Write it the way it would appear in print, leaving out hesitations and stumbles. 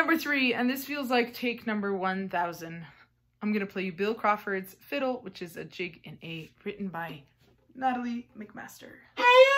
number 3, and this feels like take number 1000. I'm going to play you Bill Crawford's Fiddle, which is a jig in A, written by Natalie MacMaster.